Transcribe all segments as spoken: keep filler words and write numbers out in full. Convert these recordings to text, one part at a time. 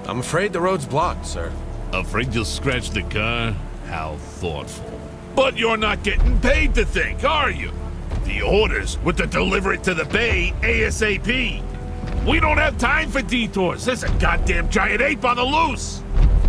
I'm afraid the road's blocked, sir. Afraid you'll scratch the car? How thoughtful. But you're not getting paid to think, are you? The orders were to deliver it to the bay ASAP. We don't have time for detours. There's a goddamn giant ape on the loose.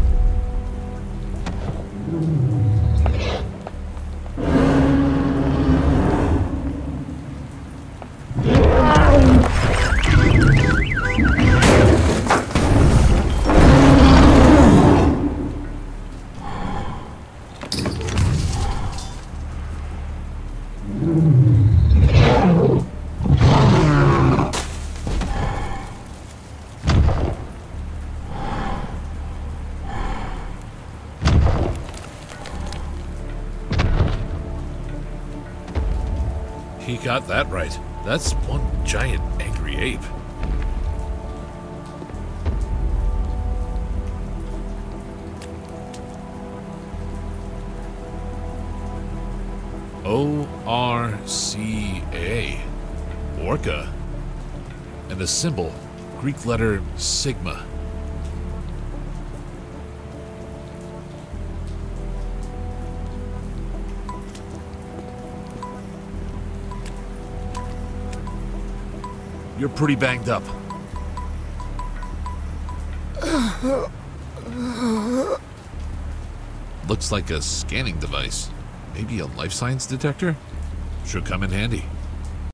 He got that right. That's one giant angry ape. O R C A. Orca. And the symbol, Greek letter sigma. You're pretty banged up. Looks like a scanning device. Maybe a life science detector? Should come in handy.